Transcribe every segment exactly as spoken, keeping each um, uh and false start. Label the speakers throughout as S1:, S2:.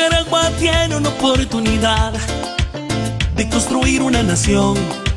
S1: Nicaragua tiene una oportunidad de construir una nación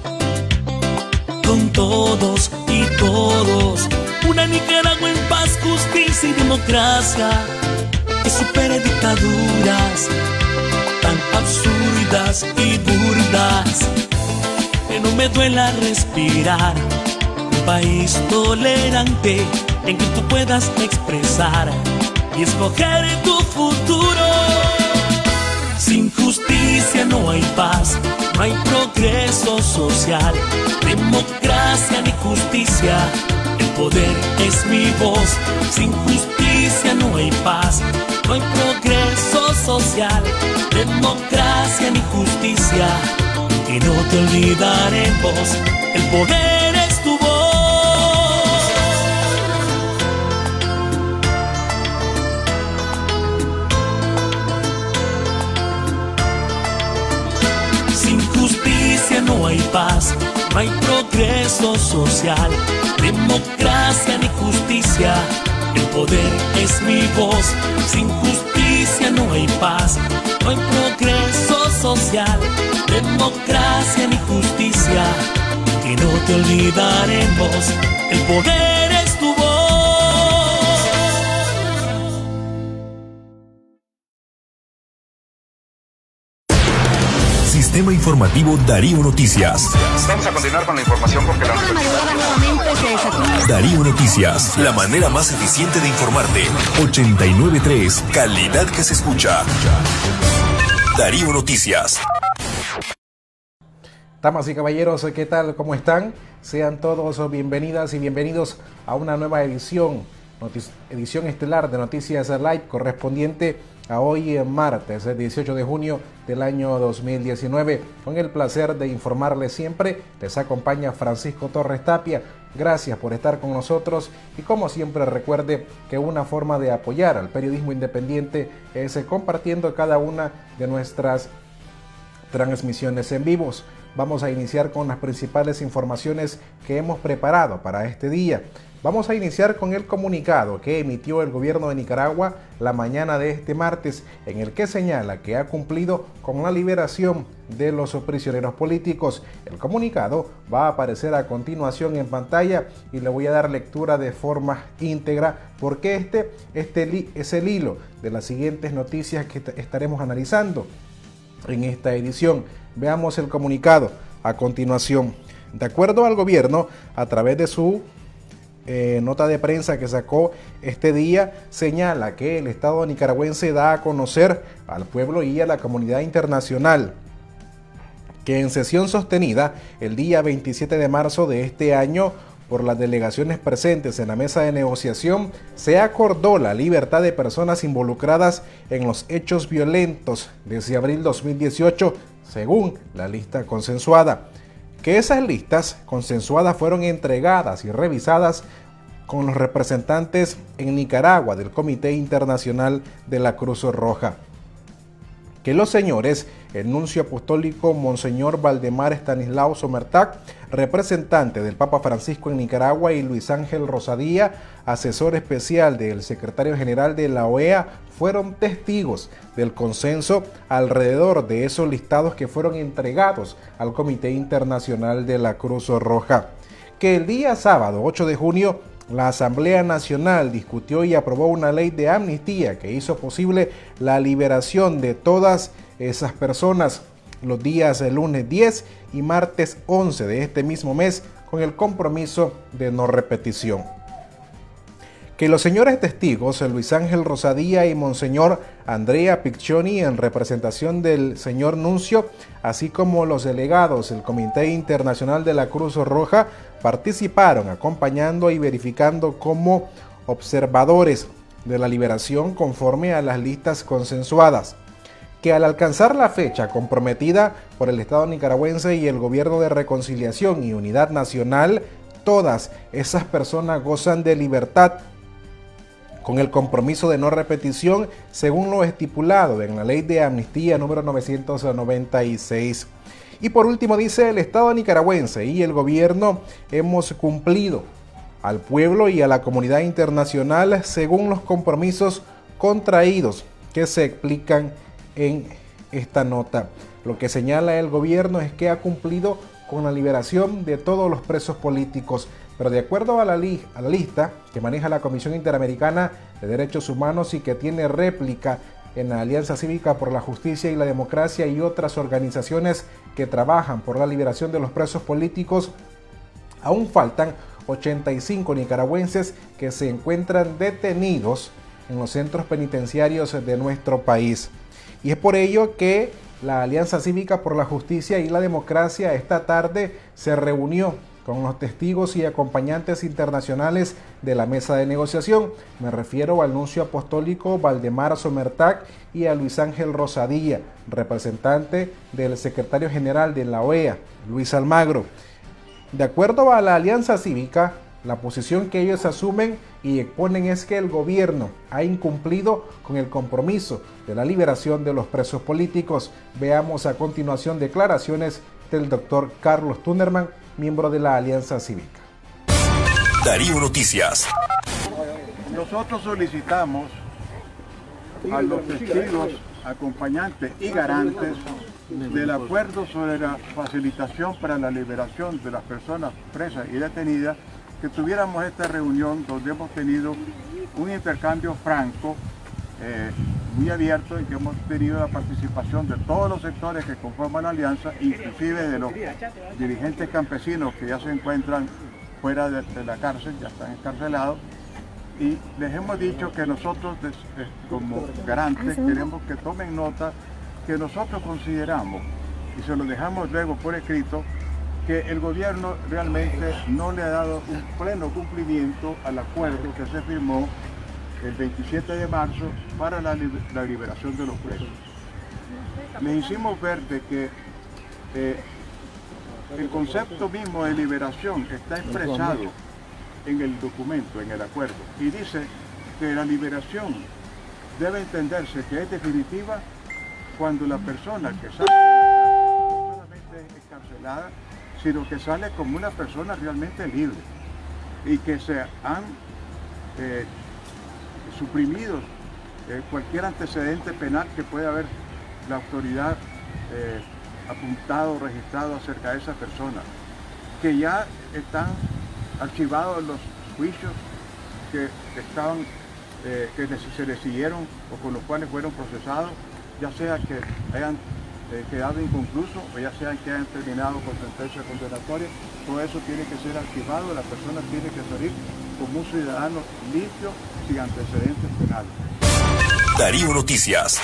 S1: con todos y todos. Una Nicaragua en paz, justicia y democracia, que supere dictaduras tan absurdas y burdas. Que no me duela respirar. Un país tolerante en que tú puedas expresar y escoger tu futuro. Sin justicia no hay paz, no hay progreso social, democracia ni justicia. El poder es mi voz. Sin justicia no hay paz, no hay progreso social, democracia ni justicia. Y no te olvidaremos, el poder es tu voz. Sin justicia no hay paz, no hay progreso social, democracia ni justicia. El poder es mi voz. Sin justicia no hay paz, no hay progreso social, democracia ni justicia. Y no te olvidaremos, el poder es tu voz.
S2: Sistema Informativo Darío Noticias.
S3: Vamos a continuar con la información porque la...
S2: Darío Noticias, la manera más eficiente de informarte. ochenta y nueve punto tres, calidad que se escucha. Darío Noticias.
S4: Damas y caballeros, ¿qué tal? ¿Cómo están? Sean todos bienvenidas y bienvenidos a una nueva edición, edición estelar de Noticias Live, correspondiente a hoy martes, el dieciocho de junio del año dos mil diecinueve. Con el placer de informarles siempre, les acompaña Francisco Torres Tapia. Gracias por estar con nosotros y como siempre recuerde que una forma de apoyar al periodismo independiente es compartiendo cada una de nuestras transmisiones en vivos. Vamos a iniciar con las principales informaciones que hemos preparado para este día. Vamos a iniciar con el comunicado que emitió el gobierno de Nicaragua la mañana de este martes, en el que señala que ha cumplido con la liberación de los prisioneros políticos. El comunicado va a aparecer a continuación en pantalla y le voy a dar lectura de forma íntegra porque este, este es el hilo de las siguientes noticias que estaremos analizando en esta edición. Veamos el comunicado a continuación. De acuerdo al gobierno, a través de su eh, nota de prensa que sacó este día, señala que el Estado nicaragüense da a conocer al pueblo y a la comunidad internacional que en sesión sostenida el día veintisiete de marzo de este año por las delegaciones presentes en la mesa de negociación, se acordó la libertad de personas involucradas en los hechos violentos desde abril dos mil dieciocho, según la lista consensuada. Que esas listas consensuadas fueron entregadas y revisadas con los representantes en Nicaragua del Comité Internacional de la Cruz Roja. Que los señores, el nuncio apostólico Monseñor Valdemar Estanislao Somertac, representante del Papa Francisco en Nicaragua, y Luis Ángel Rosadía, asesor especial del secretario general de la O E A, fueron testigos del consenso alrededor de esos listados que fueron entregados al Comité Internacional de la Cruz Roja. Que el día sábado ocho de junio la Asamblea Nacional discutió y aprobó una ley de amnistía que hizo posible la liberación de todas esas personas los días lunes diez y martes once de este mismo mes, con el compromiso de no repetición. Que los señores testigos Luis Ángel Rosadía y Monseñor Andrea Piccioni, en representación del señor nuncio, así como los delegados del Comité Internacional de la Cruz Roja, participaron acompañando y verificando como observadores de la liberación conforme a las listas consensuadas. Que al alcanzar la fecha comprometida por el Estado nicaragüense y el Gobierno de Reconciliación y Unidad Nacional, todas esas personas gozan de libertad con el compromiso de no repetición, según lo estipulado en la Ley de Amnistía número novecientos noventa y seis. Y por último dice, el Estado nicaragüense y el gobierno hemos cumplido al pueblo y a la comunidad internacional según los compromisos contraídos que se explican en esta nota. Lo que señala el gobierno es que ha cumplido con la liberación de todos los presos políticos, pero de acuerdo a la, li a la lista que maneja la Comisión Interamericana de Derechos Humanos y que tiene réplica en la Alianza Cívica por la Justicia y la Democracia y otras organizaciones que trabajan por la liberación de los presos políticos, aún faltan ochenta y cinco nicaragüenses que se encuentran detenidos en los centros penitenciarios de nuestro país. Y es por ello que la Alianza Cívica por la Justicia y la Democracia esta tarde se reunió con los testigos y acompañantes internacionales de la mesa de negociación. Me refiero al nuncio apostólico Valdemar Somertac y a Luis Ángel Rosadilla, representante del secretario general de la O E A, Luis Almagro. De acuerdo a la Alianza Cívica, la posición que ellos asumen y exponen es que el gobierno ha incumplido con el compromiso de la liberación de los presos políticos. Veamos a continuación declaraciones del doctor Carlos Tunnerman, miembro de la Alianza Cívica.
S2: Darío Noticias.
S5: Nosotros solicitamos a los testigos, acompañantes y garantes del acuerdo sobre la facilitación para la liberación de las personas presas y detenidas, que tuviéramos esta reunión donde hemos tenido un intercambio franco, eh, muy abierto, en que hemos tenido la participación de todos los sectores que conforman la alianza, inclusive de los dirigentes campesinos que ya se encuentran fuera de, de la cárcel, ya están encarcelados, y les hemos dicho que nosotros como garantes queremos que tomen nota que nosotros consideramos, y se lo dejamos luego por escrito, que el gobierno realmente no le ha dado un pleno cumplimiento al acuerdo que se firmó el veintisiete de marzo para la, la liberación de los presos. Les hicimos ver de que eh, el concepto mismo de liberación está expresado en el documento, en el acuerdo, y dice que la liberación debe entenderse que es definitiva cuando la persona que sale de la cárcel no solamente es encarcelada, sino que sale como una persona realmente libre y que se han eh, suprimido eh, cualquier antecedente penal que pueda haber la autoridad eh, apuntado, registrado acerca de esa persona, que ya están archivados los juicios que estaban, eh, que se les siguieron o con los cuales fueron procesados, ya sea que hayan eh, quedado inconclusos o ya sea que hayan terminado con sentencia condenatoria. Todo eso tiene que ser archivado, la persona tiene que salir como un ciudadano limpio, sin antecedentes penales.
S2: Darío Noticias.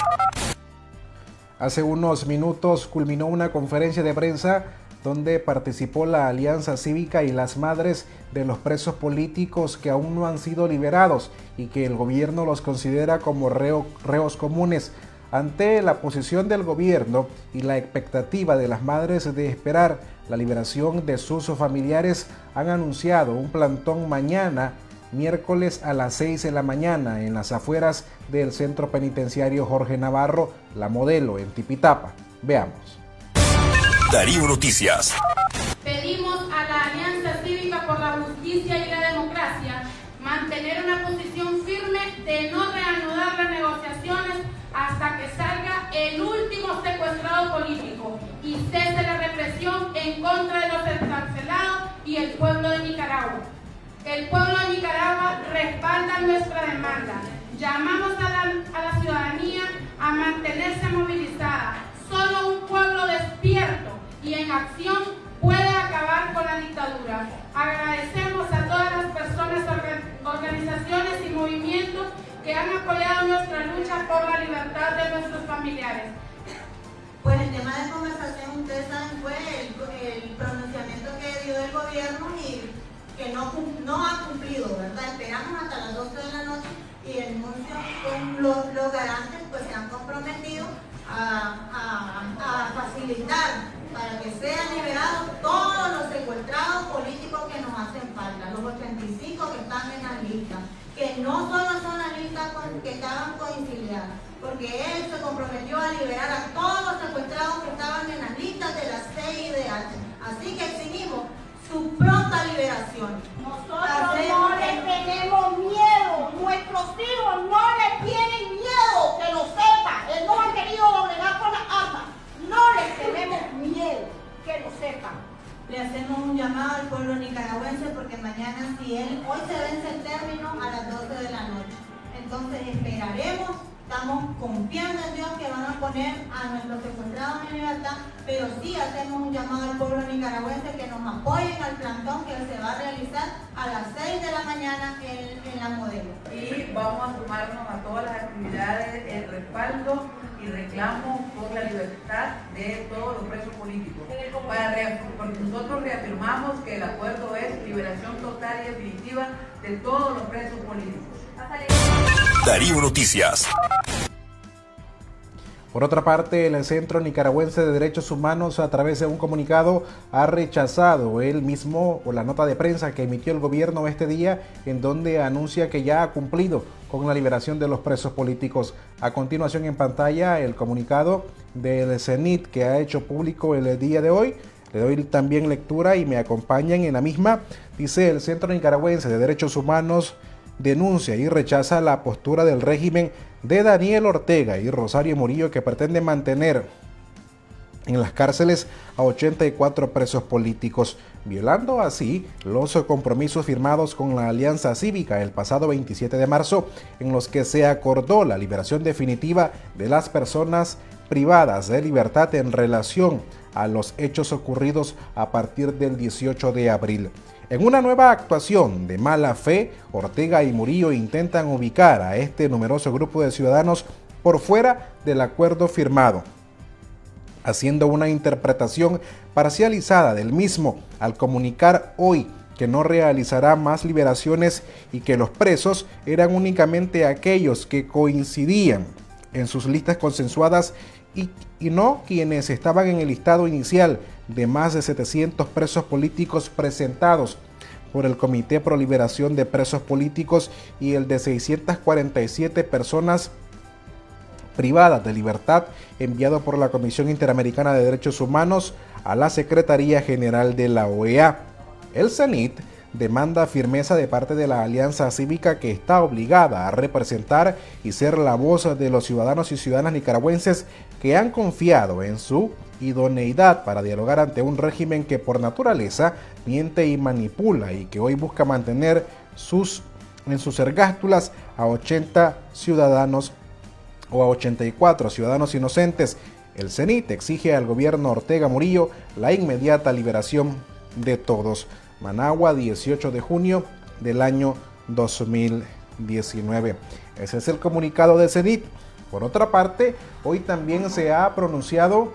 S4: Hace unos minutos culminó una conferencia de prensa donde participó la Alianza Cívica y las madres de los presos políticos que aún no han sido liberados y que el gobierno los considera como reo, reos comunes. Ante la posición del gobierno y la expectativa de las madres de esperar la liberación de sus familiares, han anunciado un plantón mañana, miércoles a las seis de la mañana, en las afueras del centro penitenciario Jorge Navarro, La Modelo, en Tipitapa. Veamos.
S2: Darío Noticias.
S6: Pedimos a la Alianza Cívica por la Justicia y la Democracia mantener una posición firme de no reanudar las negociaciones hasta que salga el último secuestrado político y cese la represión en contra de los encarcelados y el pueblo de Nicaragua. El pueblo de Nicaragua respalda nuestra demanda. Llamamos a la, a la ciudadanía a mantenerse movilizada. Solo un pueblo despierto y en acción puede acabar con la dictadura. Agradecemos a todas las personas, organizaciones y movimientos que han apoyado nuestra lucha por la libertad de nuestros familiares.
S7: Pues el tema de conversación, ustedes saben, fue el, el pronunciamiento que dio el gobierno y que no, no ha cumplido, ¿verdad? Esperamos hasta las doce de la noche y el nuncio con los, los garantes pues se han comprometido a, a, a facilitar para que sean liberados todos los secuestrados políticos que nos hacen falta, los ochenta y cinco que están en la lista, que no solo son las listas con, que estaban conciliadas, porque él se comprometió a liberar a todos los secuestrados que estaban en las listas de la C I D H. Así que exigimos su pronta liberación.
S8: Nosotros no le tenemos miedo, nuestros hijos no le tienen miedo, que lo sepa, él no ha querido
S7: le hacemos un llamado al pueblo nicaragüense porque mañana, si él, hoy se vence el término a las doce de la noche. Entonces esperaremos, estamos confiando en Dios que van a poner a nuestros secuestrados en libertad, pero sí hacemos un llamado al pueblo nicaragüense que nos apoyen al plantón que se va a realizar a las seis de la mañana en, en la Modelo.
S9: Y vamos a sumarnos a todas las actividades, el respaldo y reclamo por la libertad de todos los presos políticos. Para porque nosotros reafirmamos que el acuerdo es liberación total y definitiva de todos los presos políticos.
S2: Darío Noticias.
S4: Por otra parte, el Centro Nicaragüense de Derechos Humanos, a través de un comunicado, ha rechazado él mismo o la nota de prensa que emitió el gobierno este día, en donde anuncia que ya ha cumplido con la liberación de los presos políticos. A continuación, en pantalla, el comunicado del CENIT que ha hecho público el día de hoy. Le doy también lectura y me acompañan en la misma. Dice: el Centro Nicaragüense de Derechos Humanos denuncia y rechaza la postura del régimen de Daniel Ortega y Rosario Murillo, que pretende mantener en las cárceles a ochenta y cuatro presos políticos, violando así los compromisos firmados con la Alianza Cívica el pasado veintisiete de marzo, en los que se acordó la liberación definitiva de las personas privadas de libertad en relación a los hechos ocurridos a partir del dieciocho de abril. En una nueva actuación de mala fe, Ortega y Murillo intentan ubicar a este numeroso grupo de ciudadanos por fuera del acuerdo firmado, haciendo una interpretación parcializada del mismo al comunicar hoy que no realizará más liberaciones y que los presos eran únicamente aquellos que coincidían en sus listas consensuadas y, y no quienes estaban en el listado inicial de más de setecientos presos políticos presentados por el Comité Pro Liberación de Presos Políticos y el de seiscientas cuarenta y siete personas privadas de libertad enviado por la Comisión Interamericana de Derechos Humanos a la Secretaría General de la O E A. El CENIT demanda firmeza de parte de la Alianza Cívica, que está obligada a representar y ser la voz de los ciudadanos y ciudadanas nicaragüenses que han confiado en su idoneidad para dialogar ante un régimen que por naturaleza miente y manipula, y que hoy busca mantener sus, en sus ergástulas a ochenta ciudadanos o a ochenta y cuatro ciudadanos inocentes. El CENIT exige al gobierno Ortega Murillo la inmediata liberación de todos. Managua, dieciocho de junio del año dos mil diecinueve. Ese es el comunicado de CENIT. Por otra parte, hoy también se ha pronunciado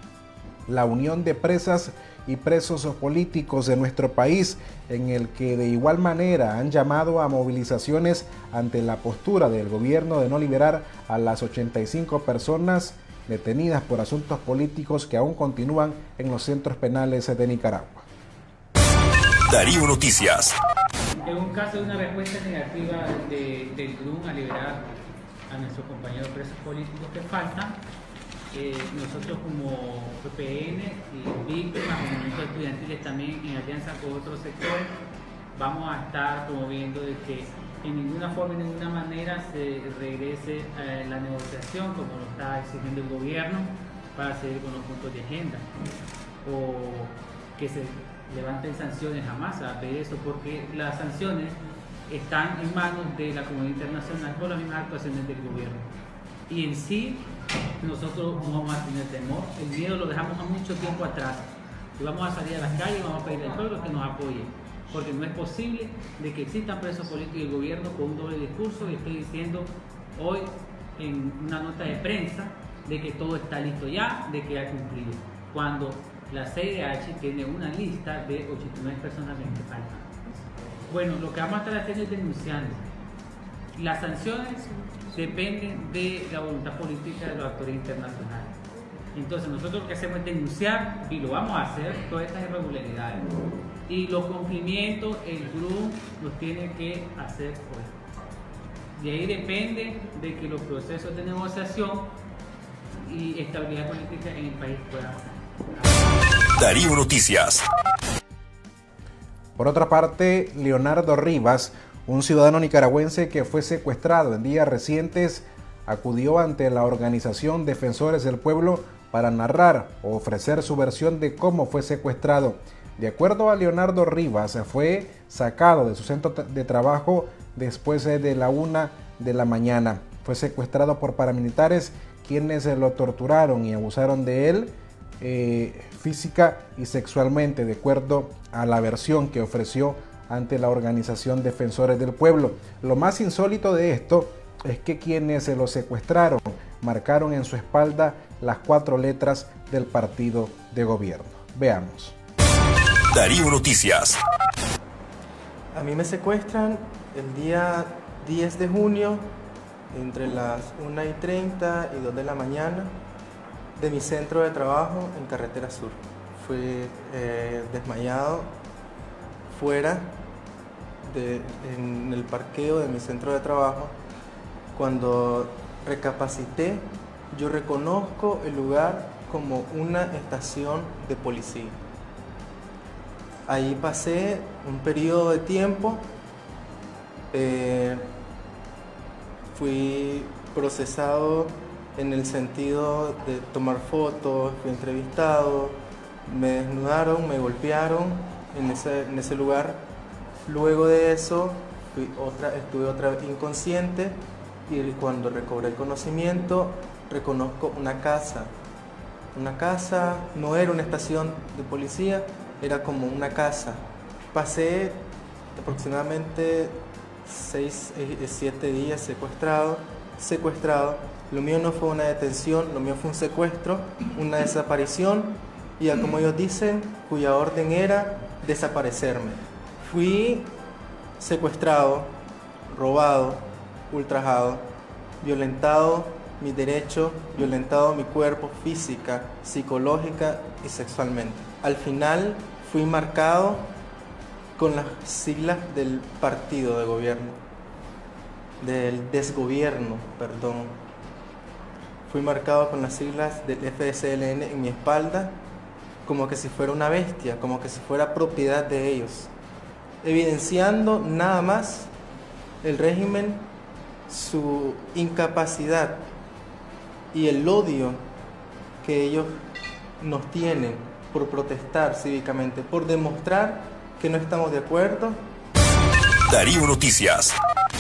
S4: la Unión de Presas y Presos Políticos de nuestro país, en el que de igual manera han llamado a movilizaciones ante la postura del gobierno de no liberar a las ochenta y cinco personas detenidas por asuntos políticos que aún continúan en los centros penales de Nicaragua.
S2: Darío Noticias.
S10: En un caso de una respuesta negativa de, del G R U M a liberar a nuestros compañeros presos políticos que faltan, eh, nosotros como P P N y víctimas, movimientos estudiantiles también en alianza con otros sectores, vamos a estar promoviendo de que en ninguna forma y de ninguna manera se regrese a la negociación como lo está exigiendo el gobierno para seguir con los puntos de agenda, o que se levanten sanciones. Jamás a ver eso, porque las sanciones están en manos de la comunidad internacional por las mismas actuaciones del gobierno, y en sí nosotros no vamos a tener temor. El miedo lo dejamos a mucho tiempo atrás y vamos a salir a las calles y vamos a pedir al pueblo que nos apoye, porque no es posible de que existan presos políticos y el gobierno con un doble discurso y esté diciendo hoy en una nota de prensa de que todo está listo ya, de que ha cumplido, cuando la C I D H tiene una lista de ochenta y nueve personas que faltan. Bueno, lo que vamos a estar haciendo es denunciando. Las sanciones dependen de la voluntad política de los actores internacionales. Entonces nosotros lo que hacemos es denunciar, y lo vamos a hacer, todas estas irregularidades. Y los cumplimientos, el G R U M los tiene que hacer hoy. De ahí depende de que los procesos de negociación y estabilidad política en el país puedan hacer.
S2: Darío Noticias.
S4: Por otra parte, Leonardo Rivas, un ciudadano nicaragüense que fue secuestrado en días recientes, acudió ante la organización Defensores del Pueblo para narrar o ofrecer su versión de cómo fue secuestrado. De acuerdo a Leonardo Rivas, fue sacado de su centro de trabajo después de la una de la mañana. Fue secuestrado por paramilitares quienes lo torturaron y abusaron de él eh, física y sexualmente, de acuerdo a la versión que ofreció ante la organización Defensores del Pueblo. Lo más insólito de esto es que quienes se lo secuestraron marcaron en su espalda las cuatro letras del partido de gobierno. Veamos.
S2: Darío Noticias.
S11: A mí me secuestran el día diez de junio entre las una y treinta y dos de la mañana de mi centro de trabajo en Carretera Sur. Fui eh, desmayado fuera de, en el parqueo de mi centro de trabajo. Cuando recapacité, yo reconozco el lugar como una estación de policía. Ahí pasé un periodo de tiempo, eh, fui procesado en el sentido de tomar fotos, fui entrevistado, me desnudaron, me golpearon en ese, en ese lugar. Luego de eso fui otra, estuve otra vez inconsciente y cuando recobré el conocimiento reconozco una casa. Una casa, no era una estación de policía, era como una casa. Pasé aproximadamente seis, siete días secuestrado, secuestrado. Lo mío no fue una detención, lo mío fue un secuestro, una desaparición, y como ellos dicen, cuya orden era desaparecerme. Fui secuestrado, robado, ultrajado, violentado mi derecho, violentado mi cuerpo física, psicológica y sexualmente. Al final fui marcado con las siglas del partido de gobierno, del desgobierno, perdón. Fui marcado con las siglas del F S L N en mi espalda, como que si fuera una bestia, como que si fuera propiedad de ellos, evidenciando nada más el régimen, su incapacidad y el odio que ellos nos tienen por protestar cívicamente, por demostrar que no estamos de acuerdo.
S2: Darío Noticias.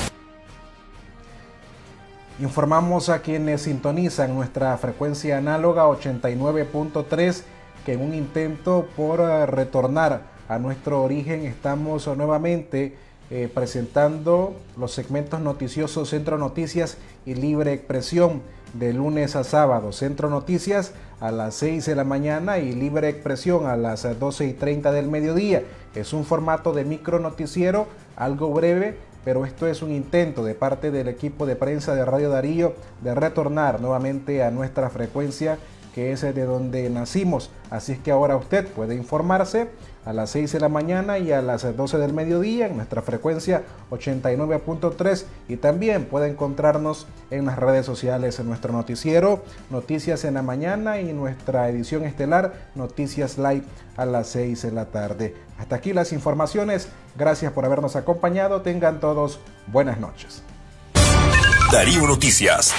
S4: Informamos a quienes sintonizan nuestra frecuencia análoga ochenta y nueve punto tres que en un intento por retornar a nuestro origen estamos nuevamente eh, presentando los segmentos noticiosos Centro Noticias y Libre Expresión de lunes a sábado. Centro Noticias a las seis de la mañana y Libre Expresión a las doce y treinta del mediodía. Es un formato de micro noticiero, algo breve, pero esto es un intento de parte del equipo de prensa de Radio Darío de retornar nuevamente a nuestra frecuencia, que es de donde nacimos. Así es que ahora usted puede informarse a las seis de la mañana y a las doce del mediodía en nuestra frecuencia ochenta y nueve punto tres, y también puede encontrarnos en las redes sociales en nuestro noticiero Noticias en la mañana y nuestra edición estelar Noticias Live a las seis de la tarde. Hasta aquí las informaciones. Gracias por habernos acompañado. Tengan todos buenas noches.
S2: Darío Noticias.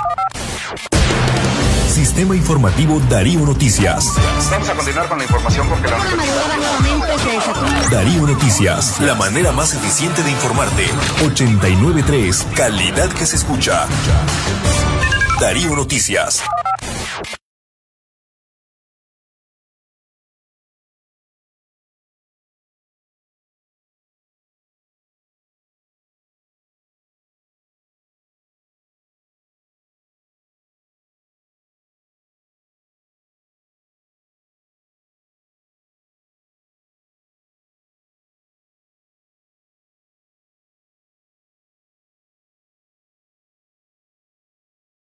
S2: Sistema Informativo Darío Noticias.
S3: Vamos a continuar con la información porque la
S2: Darío Noticias, la manera más eficiente de informarte. ochenta y nueve punto tres, calidad que se escucha. Darío Noticias.